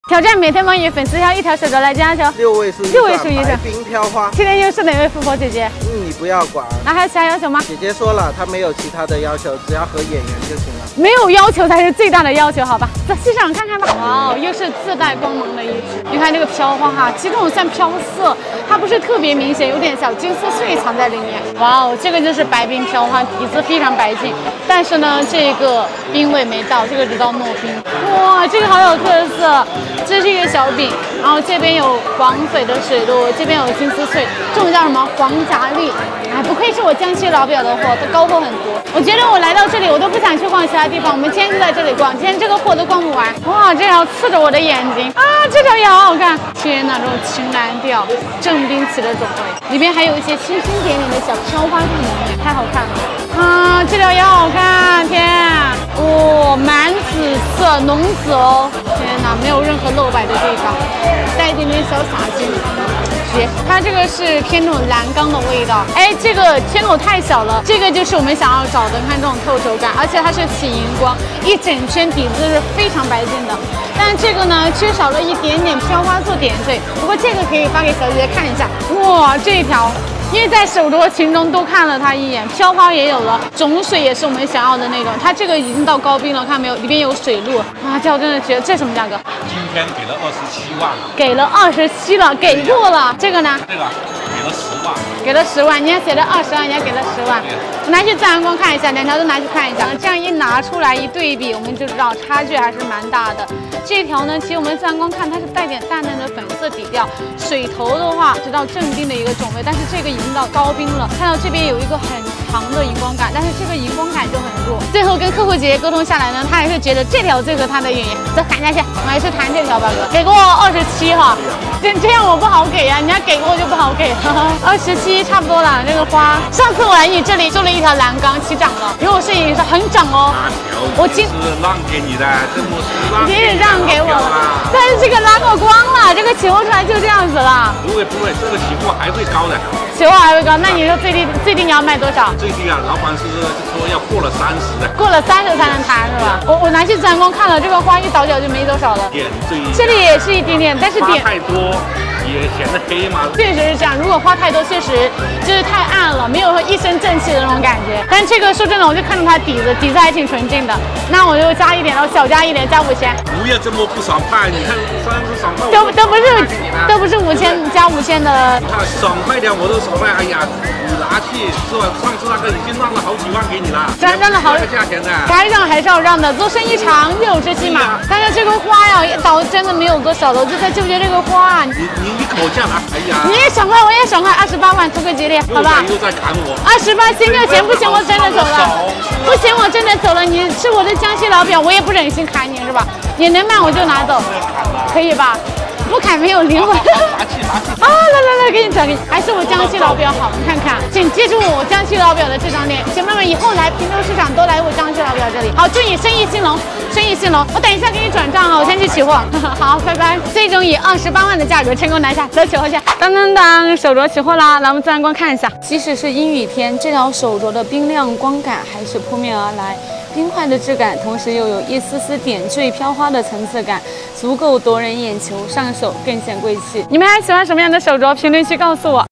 挑战每天网友粉丝挑一条手镯来加球 ，6位数以上，白冰飘花。 今天又是哪位富婆姐姐？ 你不要管。 那还有其他要求吗？ 姐姐说了，她没有其他的要求，只要和演员就行了。 没有要求才是最大的要求，好吧？在现场看看吧。哇哦，又是自带光芒的一只。你看这个飘花哈，其实这种算飘色，它不是特别明显，有点小金丝穗藏在里面。哇哦，这个就是白冰飘花，底子非常白净，但是呢，这个冰味没到，这个只到糯冰。哇，这个好有特色。这是一个小饼，然后这边有广翡的水鹿，这边有金丝穗，这种叫什么黄夹绿？哎，不愧是我江西老表的货，它高货很多。我觉得我来到这里，我都不想去逛其他地方，我们今天就在这里逛，今天这个货都逛不完。哇，这条刺着我的眼睛啊，这条也好好看。天哪，这种青蓝调正冰旗的种类，里边还有一些星星点点的小飘花入门，太好看了。啊，这条也好看，天啊！哇，满紫色，浓紫哦！天哪，没有任何露白的地方，带一点点小洒金。它这个是偏这种蓝钢的味道，哎，这个天口太小了，这个就是我们想要找的，看这种透手感，而且它是起荧光，一整圈底子是非常白净的。但这个呢，缺少了一点点飘花做点缀，不过这个可以发给小姐姐看一下。哇，这一条。因为在手镯群中都看了它一眼，飘花也有了，种水也是我们想要的那种。它这个已经到高冰了，看到没有？里边有水鹿啊！这我真的觉得这什么价格？ 今天给了27万， 给了27了，给过了。这个呢？ 这个给了10万， 给了10万。你还写了20万，你还给了10万。我拿去自然光看一下，两条都拿去看一下。这样一拿出来一对比，我们就知道差距还是蛮大的。这条呢，其实我们自然光看它是带点淡淡的粉色底调，水头的话直到正冰的一个种味，但是这个已经到高冰了。看到这边有一个很长的荧光感，但是这个荧光感就很弱。最后跟客户姐姐沟通下来呢，她还是觉得这条最合她的眼缘，再喊下去，我还是谈这条吧哥，给过27哈，这样我不好给呀，你要给过就不好给了。27差不多了，这个花，上次我来你这里做了一条蓝钢起涨了，因为我摄影师很涨哦。 我今是让给你的，这么是让你也让给我了，但是这个拉过光了，这个起货出来就这样子了。 不会，这个起货还会高的。 起货还会高，那你说最低你要卖多少？ 最低啊，老板是说要过了30的。过了30才能谈是吧？我拿去自然光看了，这个花一倒角就没多少了。 点缀。 这里也是一点点，但是点太多也显得黑嘛。 确实是这样，如果花太多，确实就是太暗了，没有说一身正气的那种感觉。但这个说真的，我就看到它底子还挺纯净的，那我就加一点，然后小加一点，加5000。 不要这么不爽快，你看30爽快都不是5000加5000的。 你看爽快点我都爽快，哎呀，你拿去是吧？上次那个已经让了好几万给你了， 让了好个价钱的， 该让还是要让的，做生意长有志气嘛。但是这个花呀，一倒真的没有多少了，我就在纠结这个花。 你一口价拿，哎呀， 你也爽快，我也爽快，28万图个吉利，好吧？ 又在砍我 ，28先交钱，不行我真的走了，不行我真的走了。你是我的江西老表，我也不忍心砍你是吧？你能卖我就拿走，可以吧？不砍没有灵魂。啊，来，给你转给你，还是我江西老表好，你看看，请记住我江西老表的这张脸，姐妹们以后来平洲市场都来我江西老表这里。好，祝你生意兴隆，生意兴隆。我等一下给你转账啊，我先去取货。好，拜拜。最终以28万的价格成功拿下，走取货去。当，手镯取货啦！来，我们自然光看一下，即使是阴雨天，这条手镯的冰亮光感还是扑面而来。冰块的质感，同时又有一丝丝点缀飘花的层次感，足够夺人眼球，上手更显贵气。你们还喜欢什么样的手镯？评论区告诉我。